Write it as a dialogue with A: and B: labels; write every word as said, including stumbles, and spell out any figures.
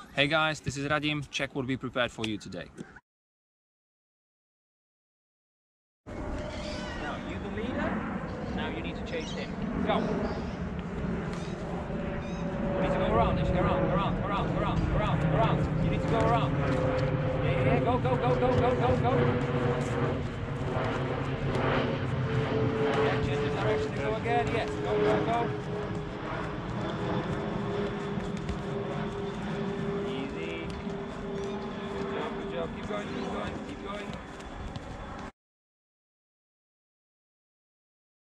A: Hey guys, this is Radim. Check what we prepared for you today. Now, you the leader. Now you need to chase him. Go. You need to go around. You should go around, around, around, around, around, around. You need to go around. Yeah, yeah, yeah. Go, go, go, go, go, go, go. Yeah, change the direction to go again. Yes, go, go, go. Easy. Good job, good job. Keep going, keep going. Keep